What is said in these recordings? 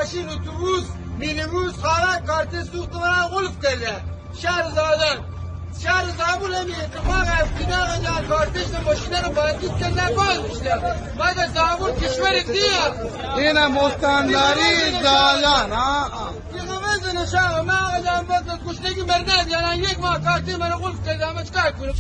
ماشین اتوبوس مینیبوس خانه کارت سوخت من غلف کرده شهر زابون همی اتفاق افتیده آقا کارتش ماشینه رو بازدید کرده بازشته مگه زابون کشور دیه اینه مستنداری زالان دیگه بزنه شاقه من آقا جان باز کشتگی مرده دیانن یک ماه کارتی من غلف کرده همه چکار کنم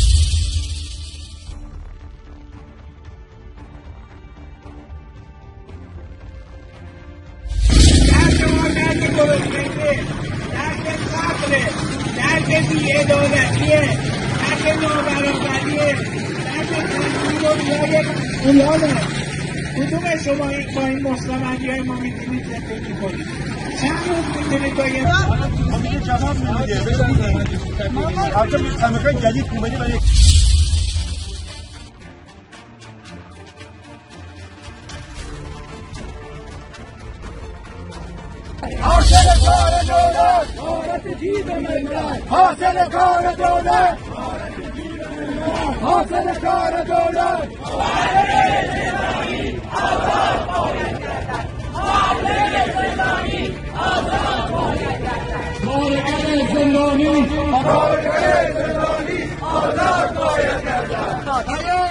درد بی‌عدالتیه، درد نابرابریه، درد تنظیم اولانه. کدوم شما با این مستمندی‌های ما میتونید زندگی کنید؟ چند روز میتونید با یه همین جواب میده. البته سمکان جدید اومدی ولی حاصل کار دولت غارت جیب ملت حاصل کار دولت حاصل کار دولت کارگر زندانی آزاد باید کردن